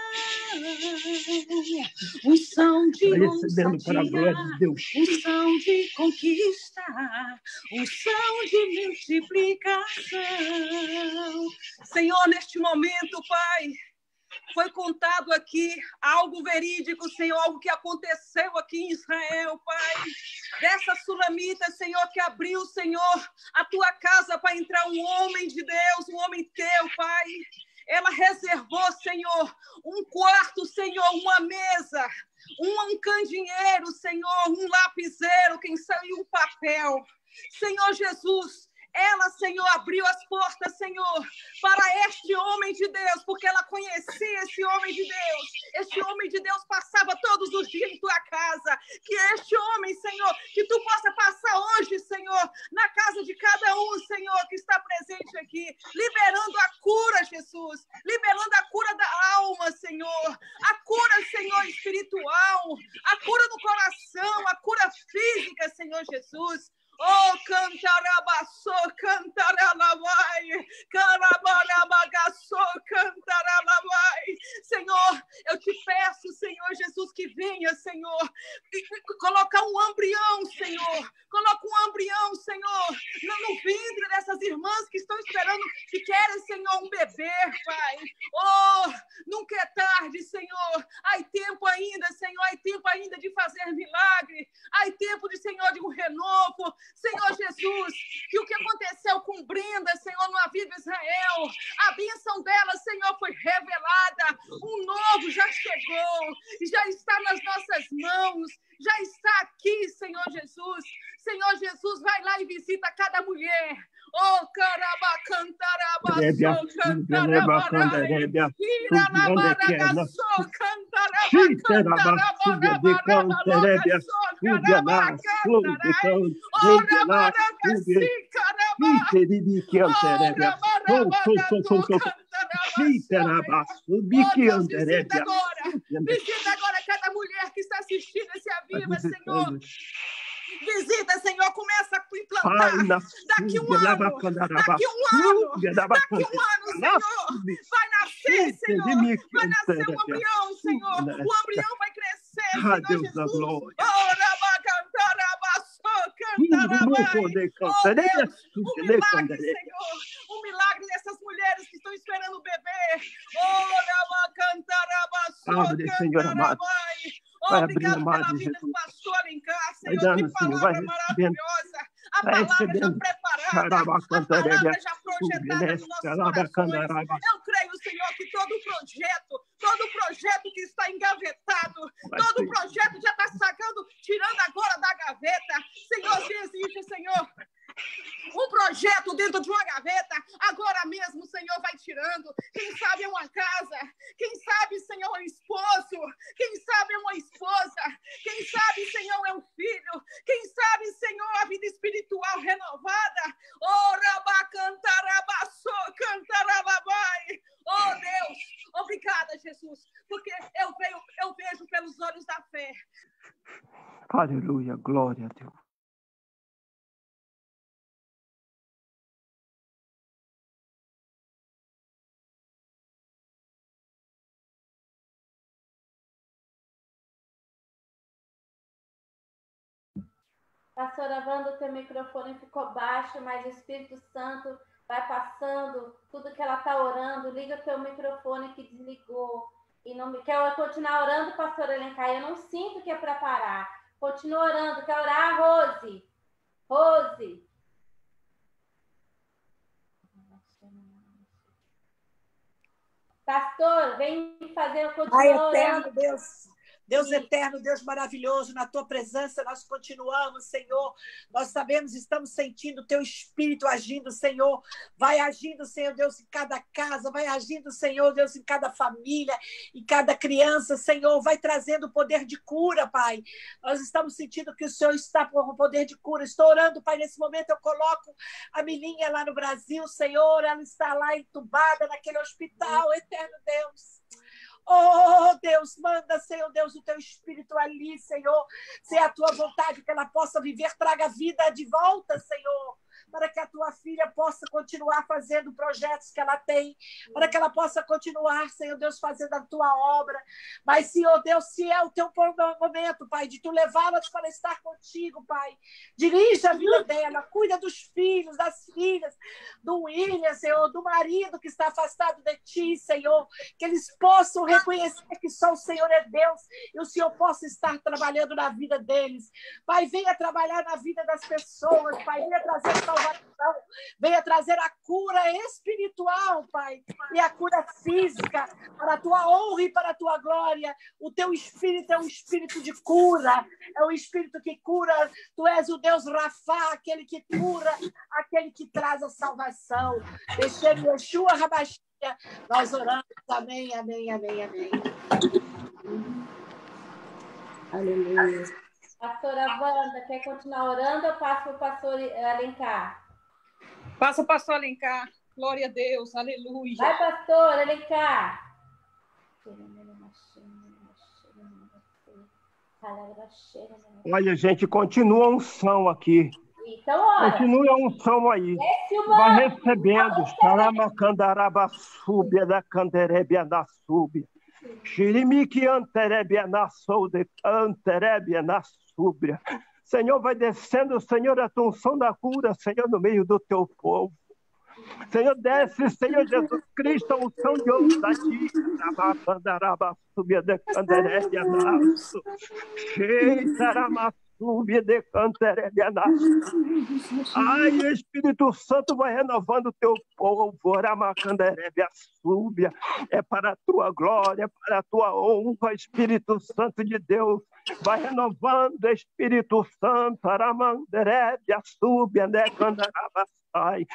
Unção de vai recebendo para a glória de Deus. Unção de conquista. Unção de multiplicação. Senhor, neste momento, Pai, foi contado aqui algo verídico, Senhor, algo que aconteceu aqui em Israel, Pai. Dessa sulamita, Senhor, que abriu, Senhor, a tua casa para entrar um homem de Deus, um homem teu, Pai. Ela reservou, Senhor, um quarto, Senhor, uma mesa, um, um candeeiro, Senhor, um lapiseiro, quem sabe um papel. Senhor Jesus, ela, Senhor, abriu as portas, Senhor, para este homem de Deus, porque ela conhecia esse homem de Deus. Este homem de Deus passava todos os dias em tua casa. Que este homem, Senhor, que tu possa passar hoje, Senhor, na casa de cada um, Senhor, que está presente aqui, liberando a cura, Jesus, liberando a cura da alma, Senhor, a cura, Senhor, espiritual, a cura do coração, a cura física, Senhor Jesus. Oh, cantarabaçô, cantaralabai, carabarabagaçô, cantaralabai. Senhor, eu te peço, Senhor Jesus, que venha, Senhor, colocar um embrião, Senhor, coloca um embrião, Senhor, no, no ventre dessas irmãs que estão esperando, que querem, Senhor, um bebê, Pai. Oh, Nunca é tarde, Senhor. Há tempo ainda, Senhor. Há tempo ainda de fazer milagre. Há tempo, de Senhor, de um renovo. Senhor Jesus, que o que aconteceu com Brenda, Senhor, no Aviva Israel, a bênção dela, Senhor, foi revelada. Um novo já chegou, já está nas nossas mãos, já está aqui, Senhor Jesus. Senhor Jesus, vai lá e visita cada mulher. Oh, caraba, cantaraba, so, cantaraba, ira la baraga, so, cantaraba, cantaraba, cantaraba, so, caraba, cantaraba, ora baraga, si, caraba, ora baraga, so, cantaraba, oh, Deus, visita agora, visita agora cada mulher que está assistindo esse Aviva, Senhor. Visita, Senhor, começa a implantar. Daqui um ano, daqui um ano, daqui um ano, Senhor, vai nascer, Senhor, vai nascer um embrião, Senhor, o embrião vai crescer, Senhor Jesus. Oh, Deus, um milagre, Senhor, um milagre dessas mulheres que estão esperando o bebê. Abre, Senhor amado. Vai Obrigado pela vida do pastor Alencar, Senhor, que palavra maravilhosa. A palavra já preparada, a palavra já projetada nos nossos corações. Eu creio, Senhor, que todo projeto, todo projeto que está engavetado, todo projeto já está sacando, tirando agora da gaveta. Senhor, se existe, Senhor, um projeto dentro de uma gaveta, agora mesmo, Senhor, vai tirando. Quem sabe é uma casa, quem sabe, Senhor, é um esposo, quem sabe é uma esposa, quem sabe, Senhor, é um filho, quem sabe, Senhor, a vida espiritual renovada. Oh, rabacantarabaçô, cantarababai. Oh, Deus, obrigada, Jesus, porque eu, vejo, eu vejo pelos olhos da fé. Aleluia, glória a Deus. Pastora Wanda, o teu microfone ficou baixo, mas o Espírito Santo vai passando tudo que ela está orando. Liga o teu microfone que desligou. E não me... Quer continuar orando, pastora Alencar? Eu não sinto que é para parar. Continua orando. Quer orar, Rose? Rose. Pastor, vem fazer o continuar Pai eterno, orando. Deus. Deus eterno, Deus maravilhoso, na tua presença nós continuamos, Senhor. Nós sabemos, estamos sentindo o teu Espírito agindo, Senhor. Vai agindo, Senhor Deus, em cada casa, vai agindo, Senhor Deus, em cada família, em cada criança, Senhor. Vai trazendo o poder de cura, Pai. Nós estamos sentindo que o Senhor está com o poder de cura. Estou orando, Pai, nesse momento eu coloco a Milinha lá no Brasil, Senhor. Ela está lá entubada naquele hospital, eterno Deus. Oh, Deus, manda, Senhor Deus, o teu Espírito ali, Senhor. Se é a tua vontade que ela possa viver, traga vida de volta, Senhor. Para que a tua filha possa continuar fazendo projetos que ela tem, para que ela possa continuar, Senhor Deus, fazendo a tua obra. Mas, Senhor Deus, se é o teu momento, Pai, de tu levá-las para estar contigo, Pai, dirija a vida dela, cuida dos filhos, das filhas, do William, Senhor, do marido que está afastado de ti, Senhor, que eles possam reconhecer que só o Senhor é Deus e o Senhor possa estar trabalhando na vida deles. Pai, venha trabalhar na vida das pessoas, Pai, venha trazer salvação, venha trazer a cura espiritual, Pai, e a cura física, para a tua honra e para a tua glória. O teu Espírito é um Espírito de cura, é um Espírito que cura. Tu és o Deus Rafá, aquele que cura, aquele que traz a salvação. Deixei Yeshua Rabashia. Nós oramos, amém, amém, amém, amém. Aleluia. Pastora Wanda, quer continuar orando ou passo para o pastor Alencar? Passa o pastor Alencar. Glória a Deus, aleluia. Vai, pastor Alencar. Olha, gente, continua a unção aqui. Então, ora. Continue a unção aí. Vai recebendo. Xaramacandarabasúbia da canderebia da súbia. Xirimiki anterebia na soude, anterebia na súbia. Senhor, vai descendo, Senhor, a tua unção da cura, Senhor, no meio do teu povo. Senhor, desce, Senhor Jesus Cristo, a unção de ousadia. Subia de canderéria naço. Subia de canderéria naço. Ai, o Espírito Santo vai renovando o teu povo. Ramacanderéria súbia. É para a tua glória, é para a tua honra, Espírito Santo de Deus. Vai renovando, Espírito Santo. Aramanderéria súbia de canderéria. Ai,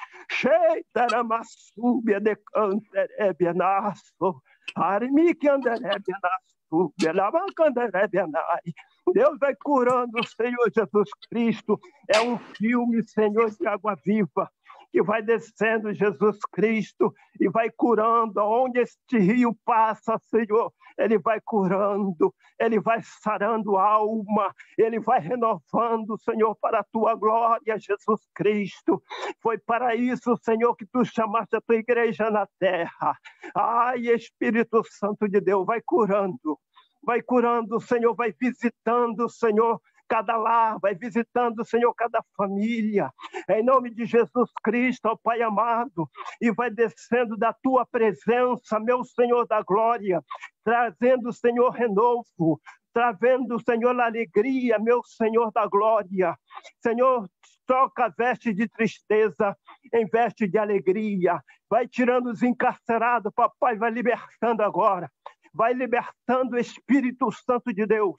Cheitaramasúbia de canderéria naço. Arimique anderébia naço. Belabacanderéria nai. Deus vai curando, Senhor Jesus Cristo. É um filme, Senhor, de água viva, que vai descendo, Jesus Cristo, e vai curando. Onde este rio passa, Senhor, ele vai curando, ele vai sarando a alma, ele vai renovando, Senhor, para a tua glória, Jesus Cristo. Foi para isso, Senhor, que tu chamaste a tua igreja na terra. Ai, Espírito Santo de Deus, vai curando. Vai curando, Senhor, vai visitando, Senhor, cada lar, vai visitando, Senhor, cada família, em nome de Jesus Cristo, ó Pai amado, e vai descendo da tua presença, meu Senhor da glória, trazendo, Senhor, renovo, trazendo, Senhor, alegria, meu Senhor da glória. Senhor, troca a veste de tristeza em veste de alegria, vai tirando os encarcerados, papai, vai libertando agora. Vai libertando o Espírito Santo de Deus.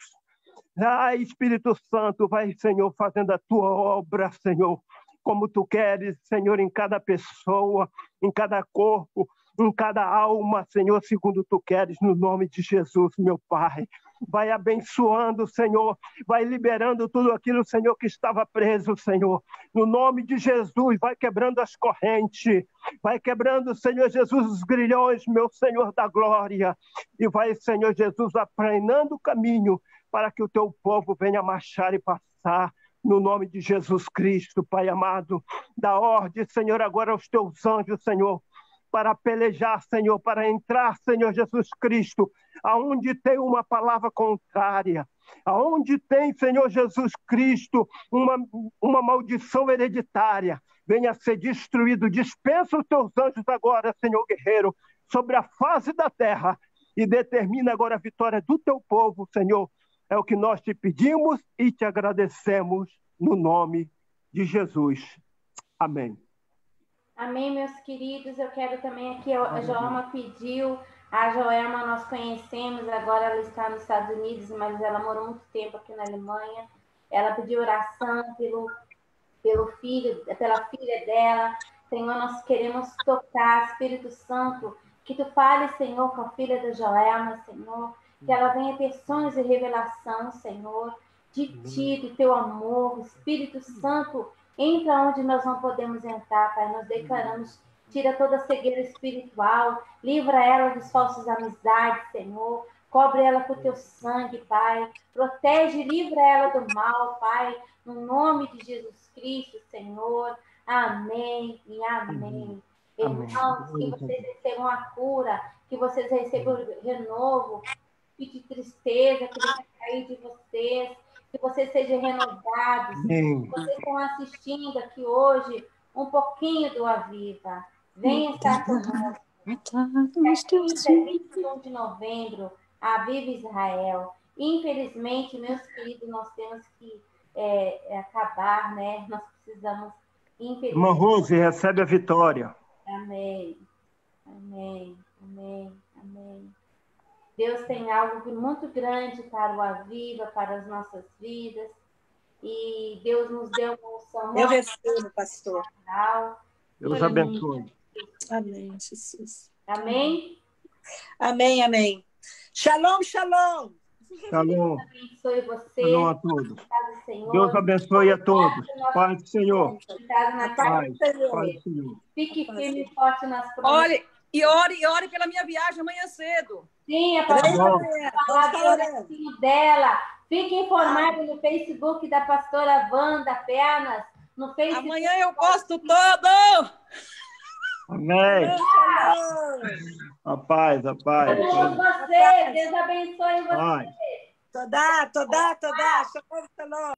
Ah, Espírito Santo, vai, Senhor, fazendo a tua obra, Senhor, como tu queres, Senhor, em cada pessoa, em cada corpo, em cada alma, Senhor, segundo tu queres, no nome de Jesus, meu Pai. Vai abençoando, Senhor, vai liberando tudo aquilo, Senhor, que estava preso, Senhor. No nome de Jesus, vai quebrando as correntes, vai quebrando, Senhor Jesus, os grilhões, meu Senhor da glória. E vai, Senhor Jesus, aplanando o caminho para que o teu povo venha marchar e passar. No nome de Jesus Cristo, Pai amado, dá ordem, Senhor, agora aos teus anjos, Senhor, para pelejar, Senhor, para entrar, Senhor Jesus Cristo, aonde tem uma palavra contrária, aonde tem, Senhor Jesus Cristo, uma, uma maldição hereditária, venha ser destruído. Dispensa os teus anjos agora, Senhor guerreiro, sobre a face da terra e determina agora a vitória do teu povo, Senhor. É o que nós te pedimos e te agradecemos no nome de Jesus. Amém. Amém, meus queridos. Eu quero também aqui, a Joelma pediu, a Joelma nós conhecemos, agora ela está nos Estados Unidos, mas ela morou muito tempo aqui na Alemanha. Ela pediu oração pelo, pelo filho, pela filha dela. Senhor, nós queremos tocar, Espírito Santo, que tu fale, Senhor, com a filha da Joelma, Senhor, que ela venha ter sonhos e revelação, Senhor, de ti, do teu amor, Espírito Santo. Entra onde nós não podemos entrar, Pai. Nós declaramos, tira toda a cegueira espiritual, livra ela dos falsos amizades, Senhor. Cobre ela com o teu sangue, Pai. Protege, livra ela do mal, Pai. No nome de Jesus Cristo, Senhor. Amém e amém. amém. Irmãos, que vocês recebam a cura, que vocês recebam o renovo, que de tristeza, que venha cair de vocês, que vocês sejam renovados. Amém. Vocês estão assistindo aqui hoje um pouquinho do Aviva. Venha estar conosco. É vinte e um de novembro, Aviva Israel. Infelizmente, meus queridos, nós temos que é, acabar, né? Nós precisamos, infelizmente... Irmã Rose, recebe a vitória. Amém. Amém. Amém. Amém. Deus tem algo muito grande para o Aviva, para as nossas vidas. E Deus nos deu uma unção. Eu recebo, pastor. Deus abençoe. Amém, Jesus. Amém? Amém, amém. Shalom, shalom. Shalom. Deus abençoe você. Shalom a todos. Deus abençoe a todos. Paz do Senhor. Paz, Paz do Senhor. Fique firme e forte nas promessas. Olhe, e ore, e ore pela minha viagem amanhã cedo. Sim, a pastora falar do dela. Fique informado no Facebook da pastora Wanda Pernas. No Facebook. Amanhã eu posto todo. Amém. A paz, a paz. Amamos você. Deus abençoe você. Toda, toda, toda. Shalom, shalom.